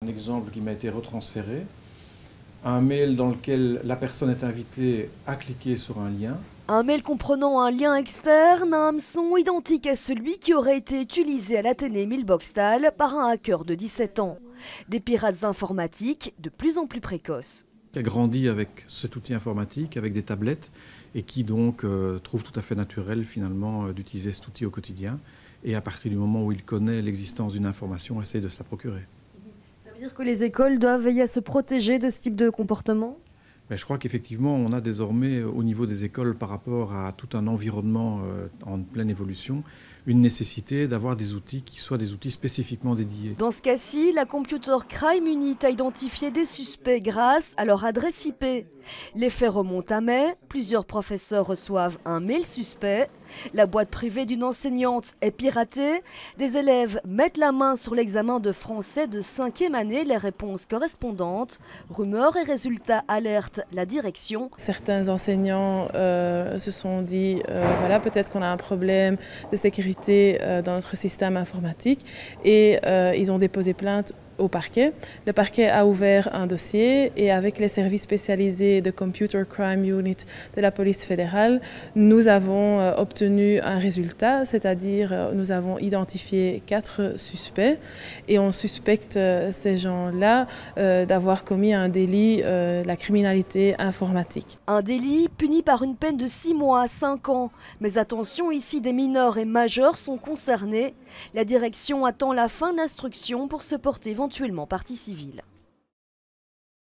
Un exemple qui m'a été retransféré, un mail dans lequel la personne est invitée à cliquer sur un lien. Un mail comprenant un lien externe, un hameçon identique à celui qui aurait été utilisé à l'Athénée Milboxtal par un hacker de 17 ans. Des pirates informatiques de plus en plus précoces. Qui a grandi avec cet outil informatique, avec des tablettes, et qui donc trouve tout à fait naturel finalement d'utiliser cet outil au quotidien. Et à partir du moment où il connaît l'existence d'une information, essaie de se la procurer. Ça veut dire que les écoles doivent veiller à se protéger de ce type de comportement ? Mais je crois qu'effectivement, on a désormais, au niveau des écoles, par rapport à tout un environnement en pleine évolution, une nécessité d'avoir des outils qui soient des outils spécifiquement dédiés. Dans ce cas-ci, la Computer Crime Unit a identifié des suspects grâce à leur adresse IP. Les faits remontent à mai, plusieurs professeurs reçoivent un mail suspect, la boîte privée d'une enseignante est piratée, des élèves mettent la main sur l'examen de français de 5e année, les réponses correspondantes, rumeurs et résultats alertent la direction. Certains enseignants se sont dit, voilà, peut-être qu'on a un problème de sécurité dans notre système informatique et ils ont déposé plainte au parquet. Le parquet a ouvert un dossier et avec les services spécialisés de Computer Crime Unit de la police fédérale, nous avons obtenu un résultat, c'est-à-dire nous avons identifié 4 suspects et on suspecte ces gens-là d'avoir commis un délit, la criminalité informatique. Un délit puni par une peine de 6 mois à 5 ans. Mais attention, ici des mineurs et majeurs sont concernés. La direction attend la fin de l'instruction pour se porter éventuellement partie civile.